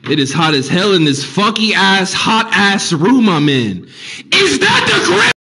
It is hot as hell in this funky ass, hot ass room I'm in. Is that the grip?